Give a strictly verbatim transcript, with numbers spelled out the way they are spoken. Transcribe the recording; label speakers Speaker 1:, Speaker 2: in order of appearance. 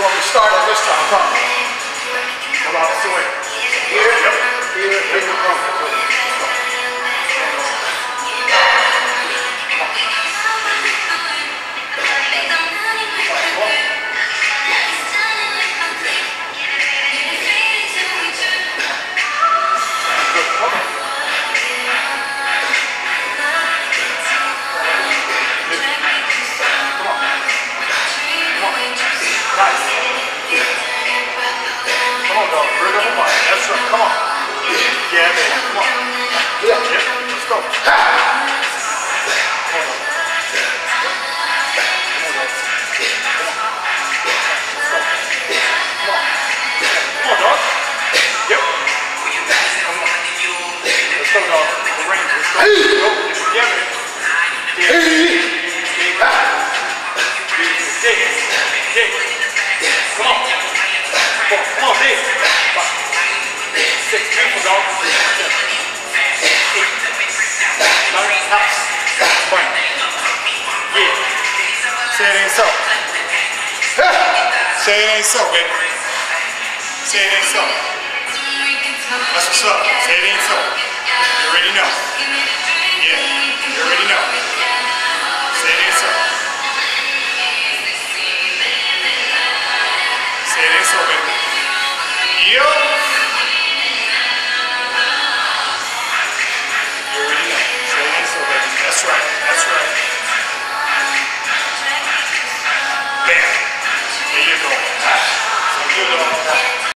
Speaker 1: want me to start at this time? Come. Come on, that's the way. Here, yep. Here, here you come. Come on. Yeah, baby. Come on. Yeah, yeah. Let's go. Ha! Hold on. Hold on. Come on. Come on, dog. Yep. Come on. Let's go, dog. The range. Let's go. Let's go. Yeah, baby. Dig. Dig. Dig. Dig. Come on. Come on. Come on, dig. Six, beautiful dog. Eight, nine, house, bring. Yeah. Say it ain't so. Say it ain't so, baby. Say it ain't so. That's what's up. Say it ain't so. You already know.